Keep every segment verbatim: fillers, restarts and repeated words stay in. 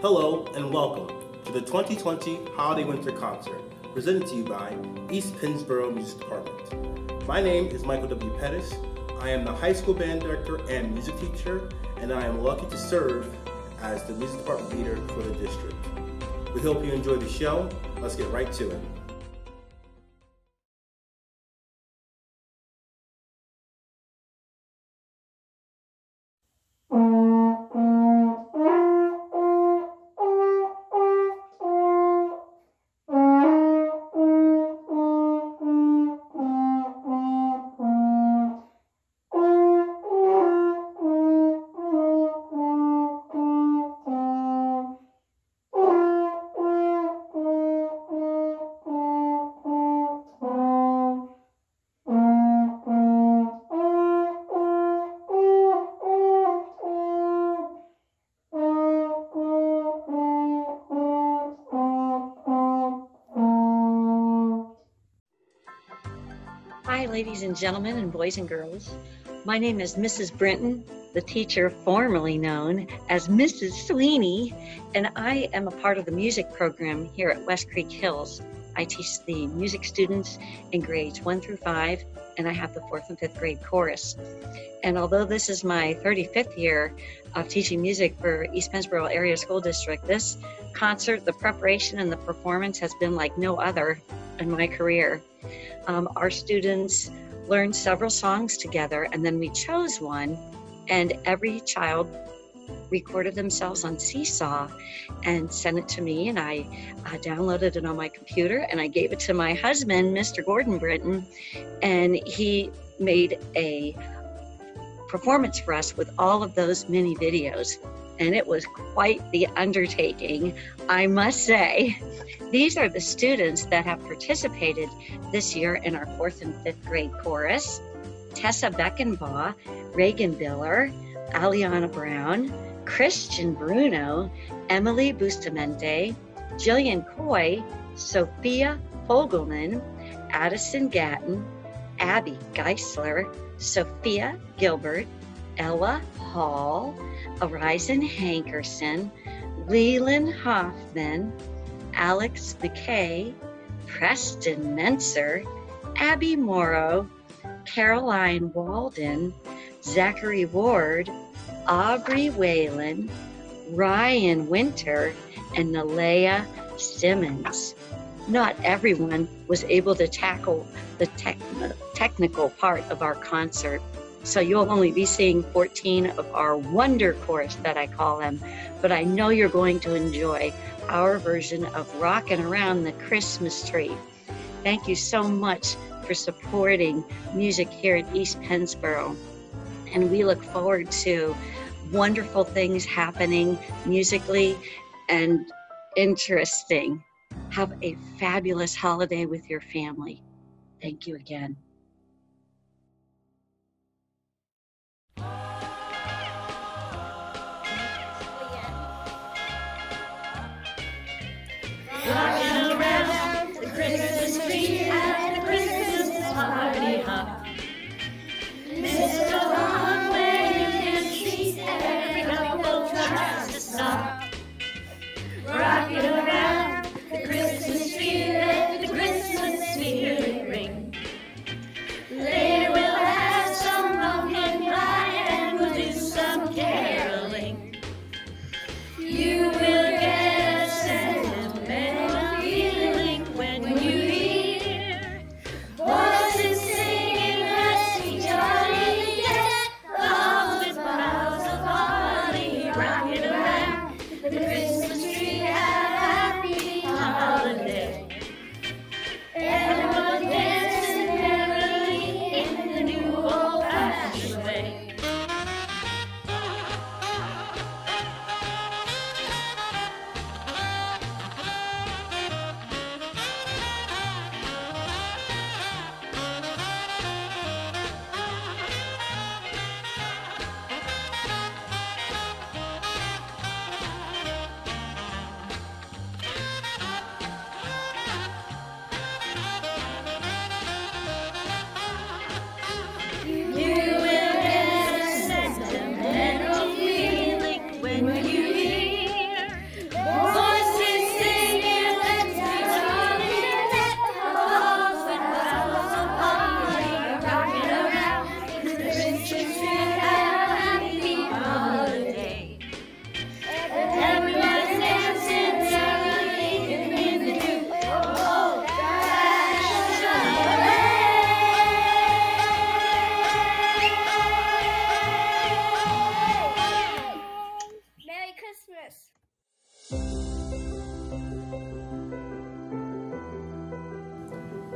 Hello and welcome to the twenty twenty Holiday Winter Concert, presented to you by East Pennsboro Music Department. My name is Michael W. Pettis. I am the high school band director and music teacher, and I am lucky to serve as the music department leader for the district. We hope you enjoy the show. Let's get right to it. Hi, ladies and gentlemen, and boys and girls. My name is Missus Brinton, the teacher formerly known as Missus Sweeney, and I am a part of the music program here at West Creek Hills. I teach the music students in grades one through five, and I have the fourth and fifth grade chorus. And although this is my thirty-fifth year of teaching music for East Pennsboro Area School District, this concert, the preparation and the performance has been like no other in my career. Um, our students learned several songs together, and then we chose one, and every child recorded themselves on Seesaw and sent it to me, and I uh, downloaded it on my computer, and I gave it to my husband, Mister Gordon Britton, and he made a performance for us with all of those mini videos, and it was quite the undertaking, I must say. These are the students that have participated this year in our fourth and fifth grade chorus: Tessa Beckenbaugh, Reagan Biller, Aliana Brown, Christian Bruno, Emily Bustamante, Jillian Coy, Sophia Fogelman, Addison Gatton, Abby Geisler, Sophia Gilbert, Ella Hall, Arisen Hankerson, Leland Hoffman, Alex McKay, Preston Menser, Abby Morrow, Caroline Walden, Zachary Ward, Aubrey Whalen, Ryan Winter, and Nalea Simmons. Not everyone was able to tackle the tech- technical part of our concert, so you'll only be seeing fourteen of our wonder chorus that I call them, but I know you're going to enjoy our version of Rockin' Around the Christmas Tree. Thank you so much for supporting music here at East Pennsboro, and we look forward to wonderful things happening musically and interesting. Have a fabulous holiday with your family. Thank you again. Rocking around the Christmas tree at the Christmas party hop. Mister Long, where you can see every couple tries to stop. Rocking around the Christmas tree, let the Christmas spirit ring.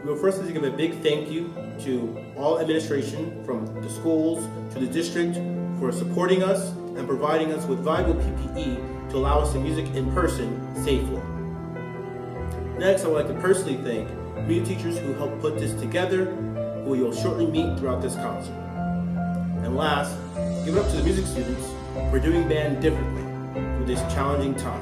we would first like to give a big thank you to all administration from the schools to the district for supporting us and providing us with valuable P P E to allow us to music in person safely. Next, I would like to personally thank music teachers who helped put this together, who you'll shortly meet throughout this concert. And last, give it up to the music students for doing band differently through this challenging time.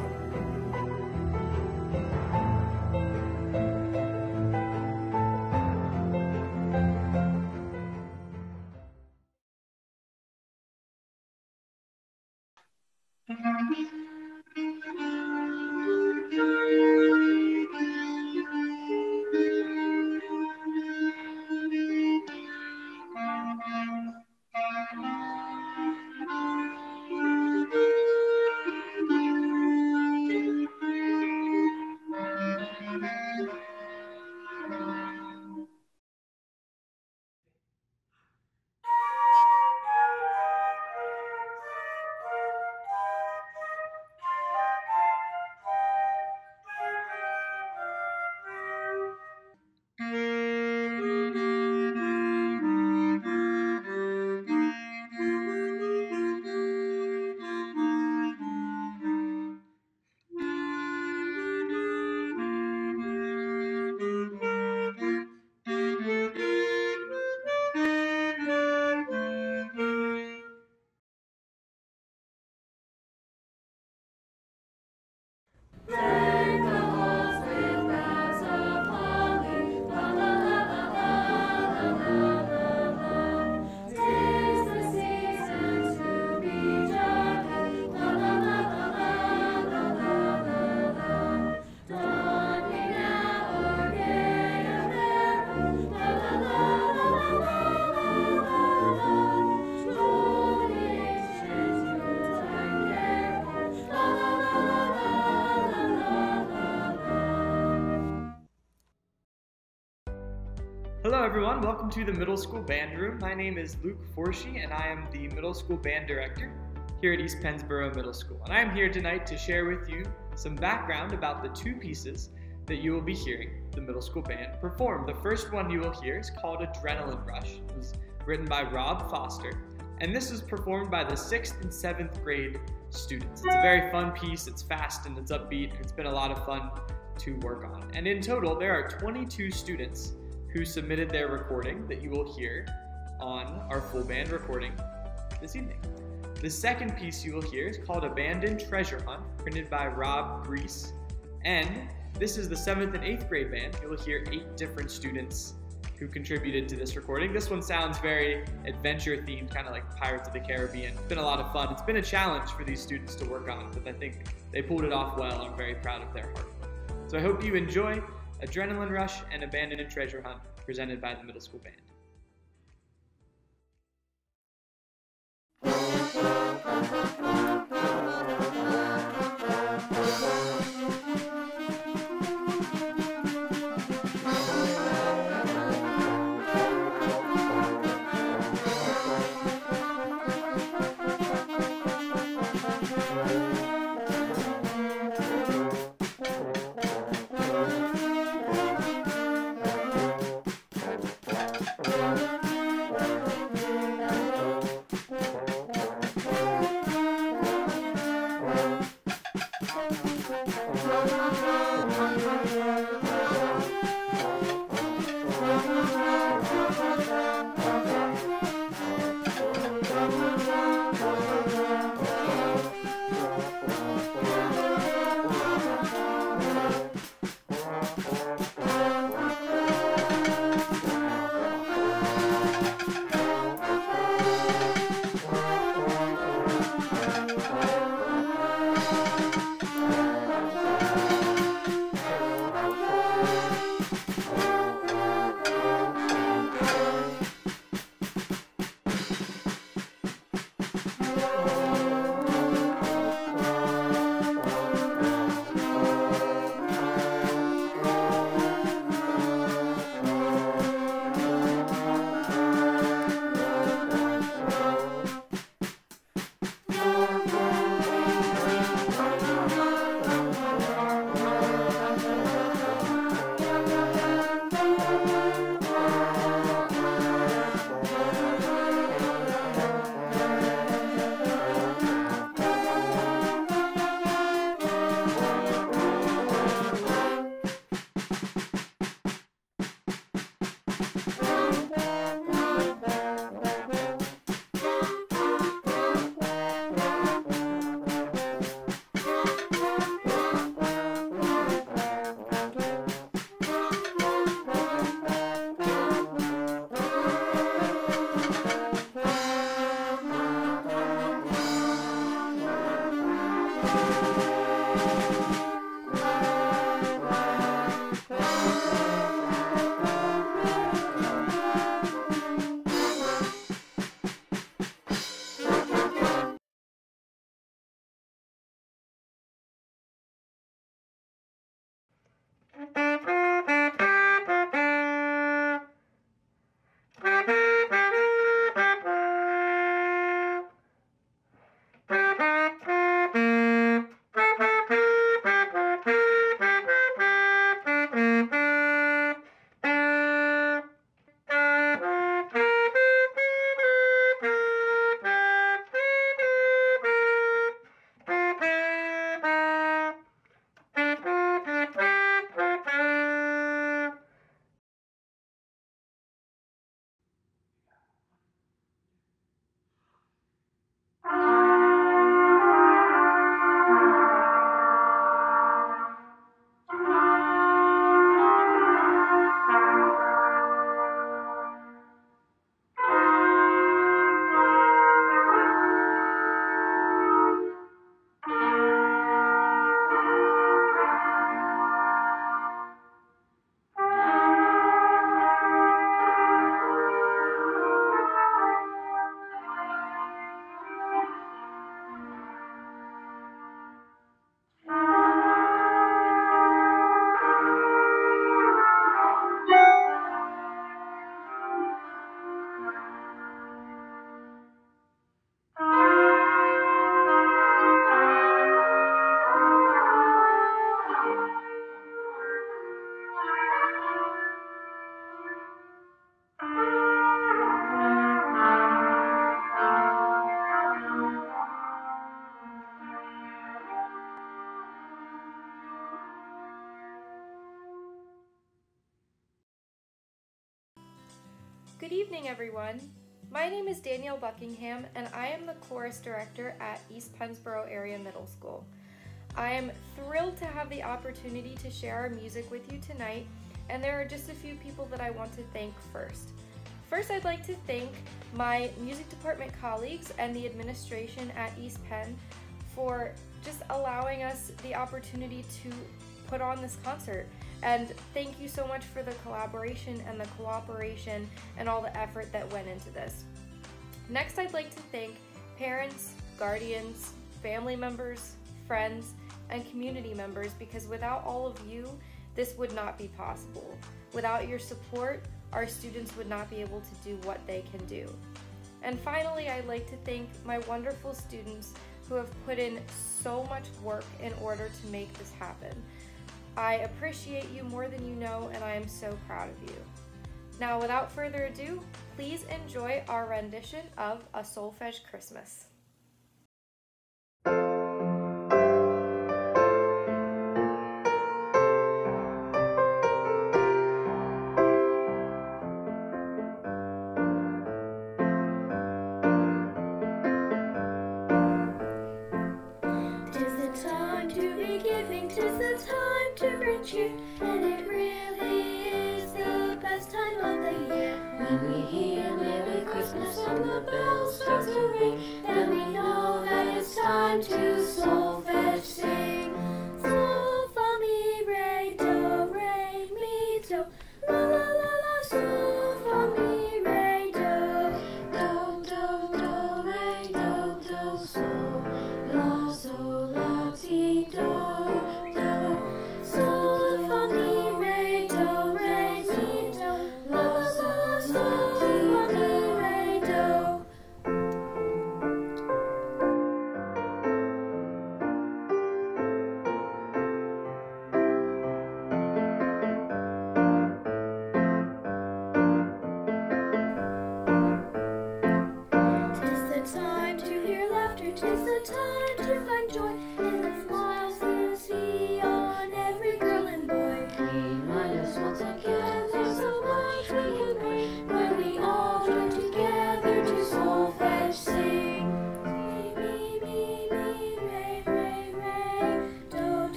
Hello everyone, welcome to the Middle School Band Room. My name is Luke Forshee and I am the Middle School Band Director here at East Pennsboro Middle School. And I am here tonight to share with you some background about the two pieces that you will be hearing the Middle School Band perform. The first one you will hear is called Adrenaline Rush. It was written by Rob Foster, and this is performed by the sixth and seventh grade students. It's a very fun piece, it's fast and it's upbeat, and it's been a lot of fun to work on. And in total, there are twenty-two students who submitted their recording that you will hear on our full band recording this evening. The second piece you will hear is called Abandoned Treasure Hunt, printed by Rob Grease, and this is the seventh and eighth grade band. You will hear eight different students who contributed to this recording. This one sounds very adventure themed, kind of like Pirates of the Caribbean. It's been a lot of fun. It's been a challenge for these students to work on, but I think they pulled it off well. I'm very proud of their hard work. So I hope you enjoy Adrenaline Rush and Abandoned Treasure Hunt, presented by the Middle School Band. Thank you. Good evening, everyone. My name is Danielle Buckingham, and I am the chorus director at East Pennsboro Area Middle School. I am thrilled to have the opportunity to share our music with you tonight, and there are just a few people that I want to thank first. First, I'd like to thank my music department colleagues and the administration at East Penn for just allowing us the opportunity to put on this concert. And thank you so much for the collaboration and the cooperation and all the effort that went into this. Next, I'd like to thank parents, guardians, family members, friends, and community members, because without all of you, this would not be possible. Without your support, our students would not be able to do what they can do. And finally, I'd like to thank my wonderful students who have put in so much work in order to make this happen. I appreciate you more than you know, and I am so proud of you. Now, without further ado, please enjoy our rendition of A Solfege Christmas. Cheer, and it really is the best time of the year. When we hear Merry Christmas and the bells start to ring, then we know that it's time to solfege sing. Sol, fa, mi, re, do, re, mi, do, la, la, la, la, sol, fa, mi, re, do, do, do, do, re, do, do, sol, la, sol, la, ti, do.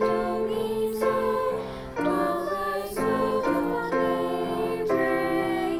Re,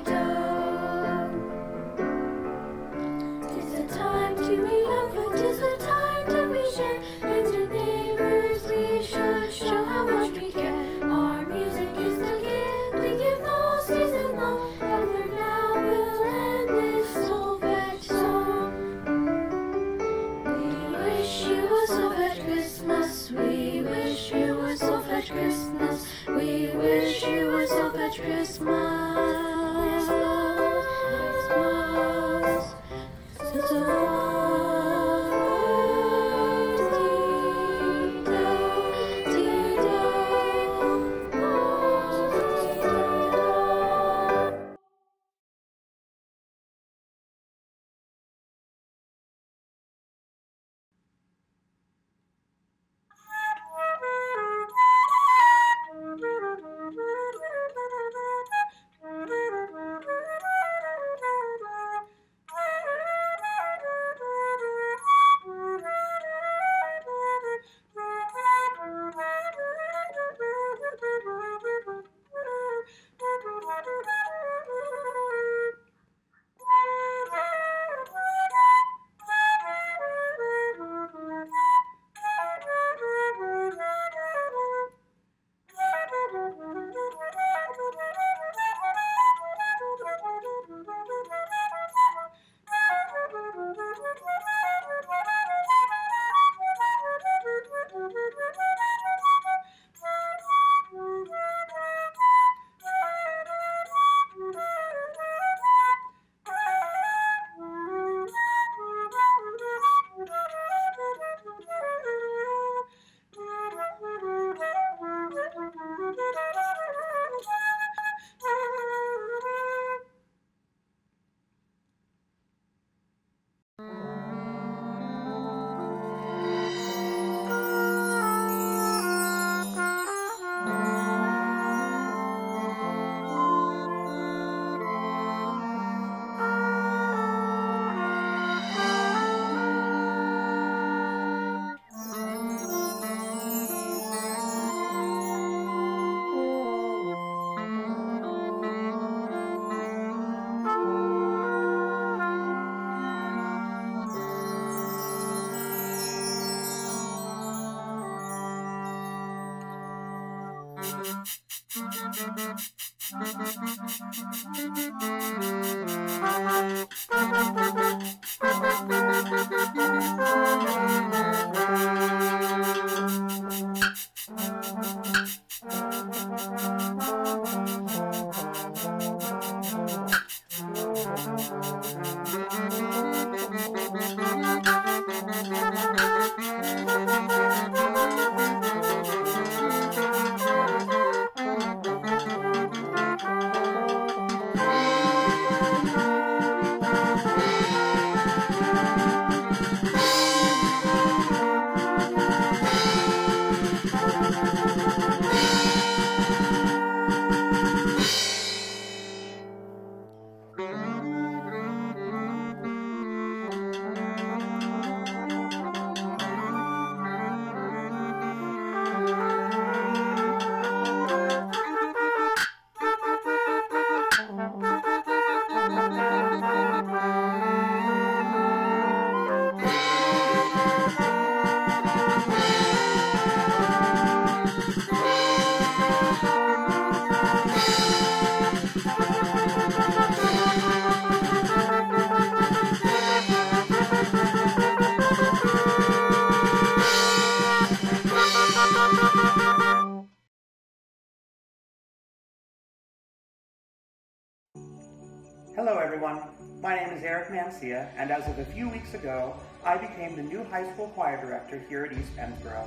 Hello everyone, my name is Eric Mancia, and as of a few weeks ago, I became the new high school choir director here at East Pennsboro.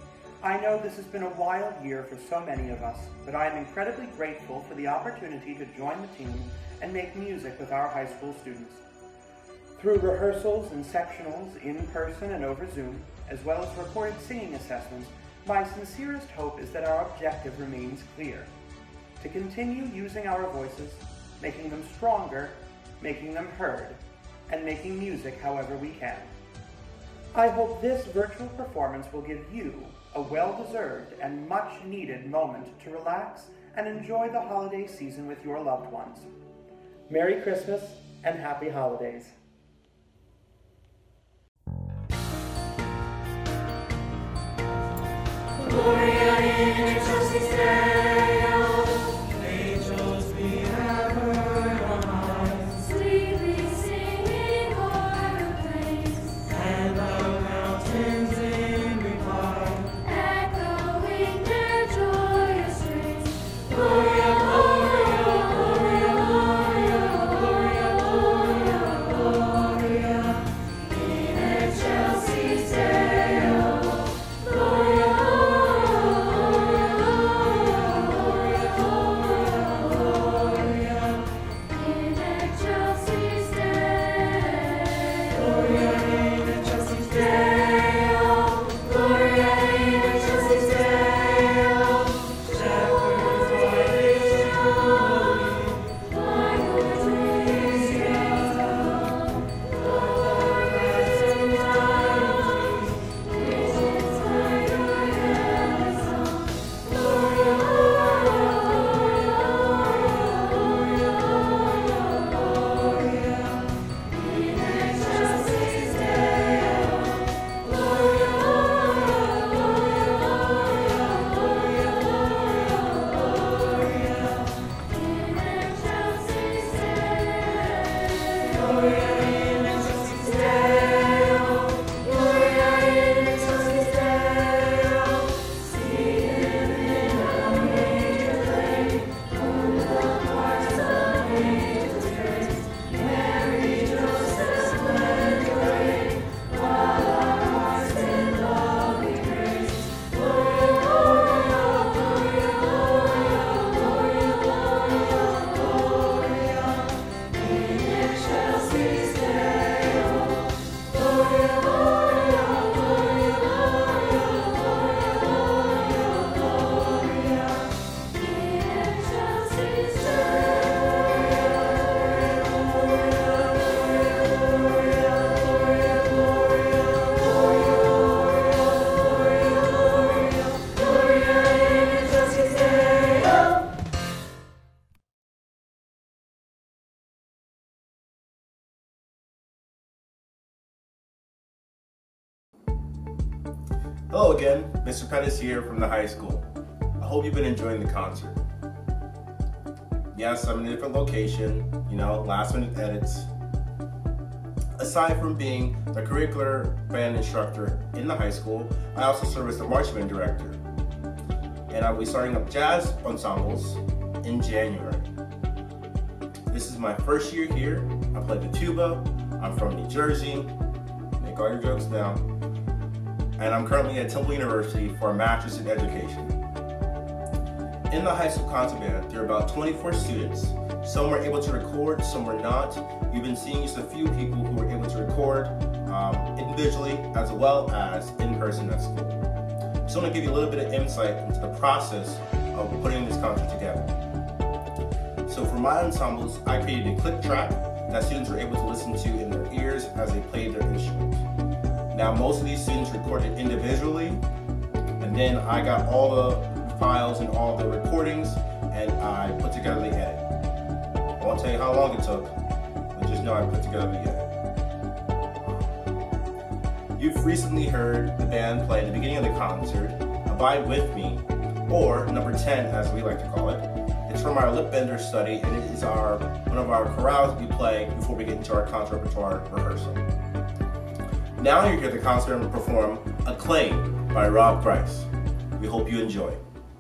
I know this has been a wild year for so many of us, but I am incredibly grateful for the opportunity to join the team and make music with our high school students. Through rehearsals and sectionals in person and over Zoom, as well as recorded singing assessments, my sincerest hope is that our objective remains clear: to continue using our voices, making them stronger, making them heard, and making music however we can. I hope this virtual performance will give you a well-deserved and much-needed moment to relax and enjoy the holiday season with your loved ones. Merry Christmas and Happy Holidays. Gloria in excelsis Deo, angels be ever on high, sweetly singing o'er the plains, and the mountains in reply, echoing their joyous strains. Gloria, Gloria, Gloria, Gloria, Gloria, Gloria, in excelsis Deo, Gloria. Hello again, Mister Pettis here from the high school. I hope you've been enjoying the concert. Yes, I'm in a different location, you know, last minute edits. Aside from being the curricular band instructor in the high school, I also serve as the marching band director. And I'll be starting up jazz ensembles in January. This is my first year here. I play the tuba. I'm from New Jersey. Make all your jokes now. And I'm currently at Temple University for a master's in education. In the high school concert band, there are about twenty-four students. Some were able to record, some were not. You've been seeing just a few people who were able to record um, individually as well as in person at school. Just want to give you a little bit of insight into the process of putting this concert together. So for my ensembles, I created a click track that students were able to listen to in their ears as they played their instrument. Now most of these students recorded individually, and then I got all the files and all the recordings, and I put together the edit. I won't tell you how long it took, but just know I put together the edit. You've recently heard the band play at the beginning of the concert, Abide With Me, or number ten as we like to call it. It's from our lip bender study, and it is our one of our chorales we play before we get into our concert repertoire rehearsal. Now you hear the concert perform Acclaim by Rob Price. We hope you enjoy.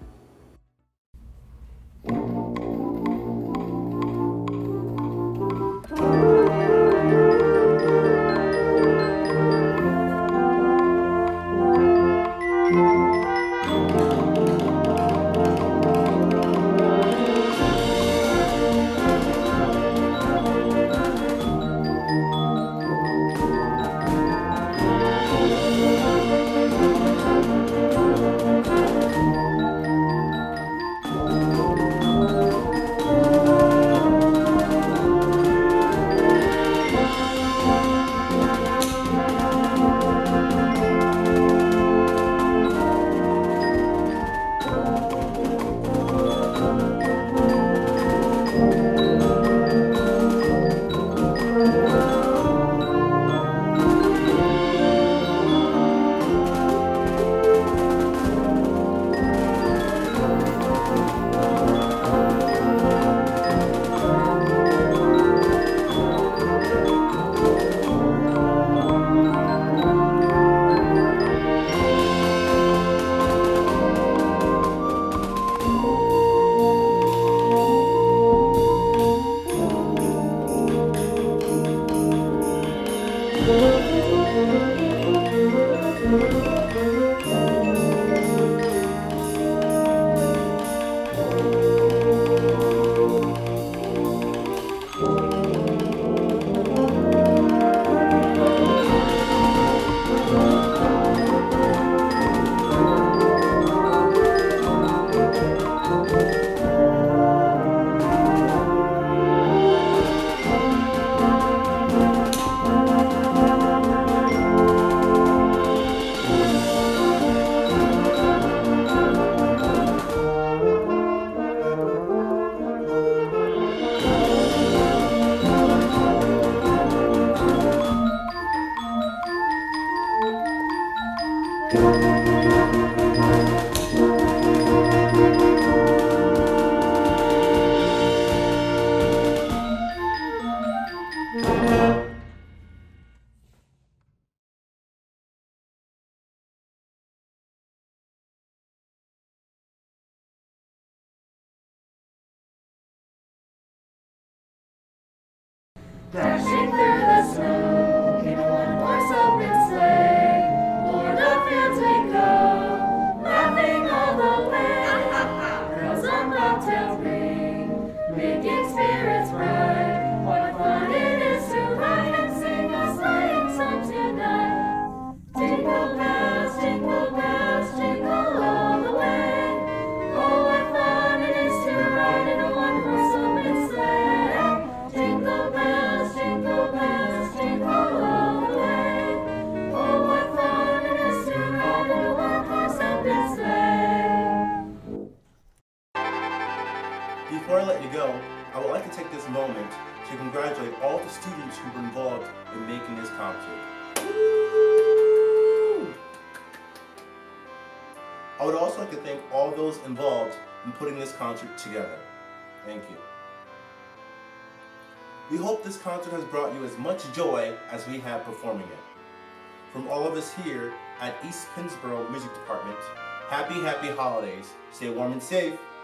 Dashing through the snow in a one-horse open sleigh, o'er the fields we go, laughing all the way. Bells on bobtails ring, making spirits bright. What fun it is to ride and sing a sleighing song tonight! Jingle bells, jingle bells, jingle all the way. Oh, what fun it is to ride in a one-horse open sleigh! Jingle bells, jingle bells, jingle all the way. Oh, what fun it is to ride in a one-horse open sleigh. Before I let you go, I would like to take this moment to congratulate all the students who were involved in making this concert. Woo! I would also like to thank all those involved in putting this concert together. Thank you. We hope this concert has brought you as much joy as we have performing it. From all of us here at East Pennsboro Music Department, happy, happy holidays. Stay warm and safe.